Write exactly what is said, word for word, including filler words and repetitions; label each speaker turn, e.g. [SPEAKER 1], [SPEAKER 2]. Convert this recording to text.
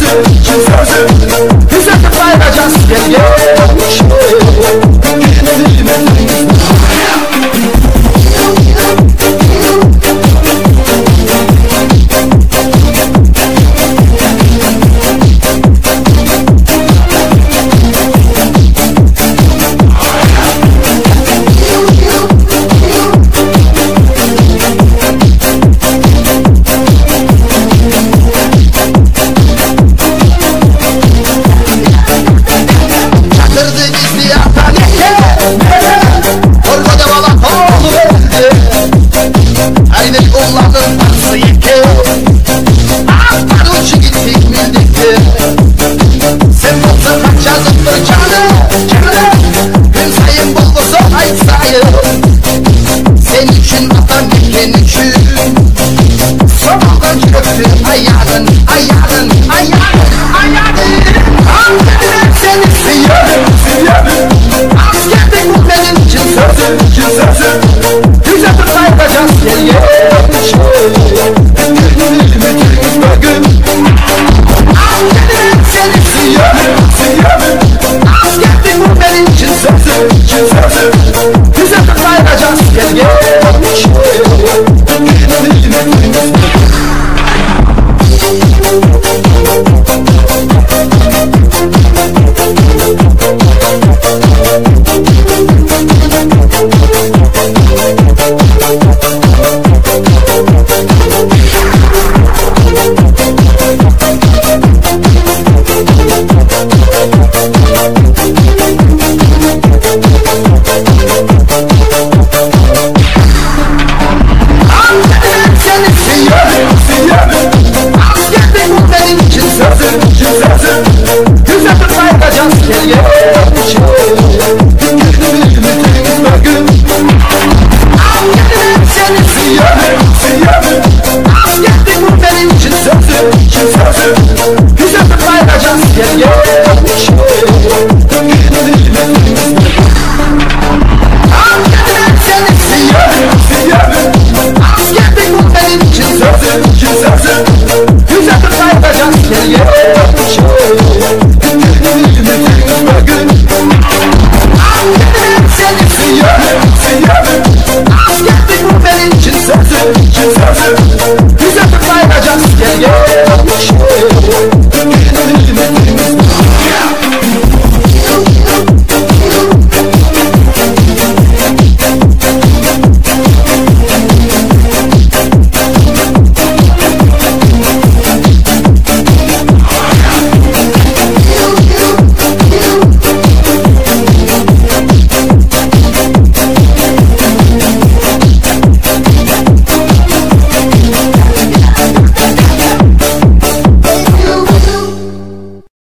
[SPEAKER 1] sözü, için sözü bize tıklayacağız gel gel. Sen için vatan diken için sabahdan çöktü ayağın, ayağın, ayağın, ayağın. Askerler seni seviyorum, seviyorum. Askerlik bu benim için sözüm, için sözüm. Bize tıklayacağız gel gel. Askerler seni seviyorum, seviyorum. Askerlik bu benim için sözüm, için sözüm. Bize tıklayacağız gel gel. Sözüm, sözüm, bize tıklayacağız gel gel.